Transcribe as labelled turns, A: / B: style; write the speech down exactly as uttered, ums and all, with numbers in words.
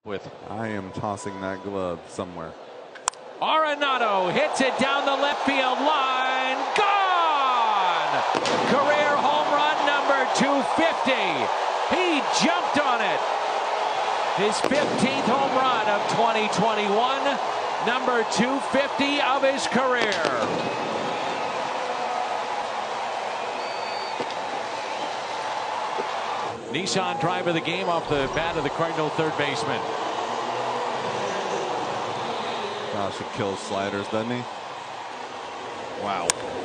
A: With
B: I am tossing that glove somewhere.
A: Arenado hits it down the left field line. Gone! Career home run number two fifty. He jumped on it. His fifteenth home run of twenty twenty-one. Number two fifty of his career. Nissan drive of the game off the bat of the Cardinal third baseman.
B: Gosh, he kills sliders, doesn't he?
A: Wow.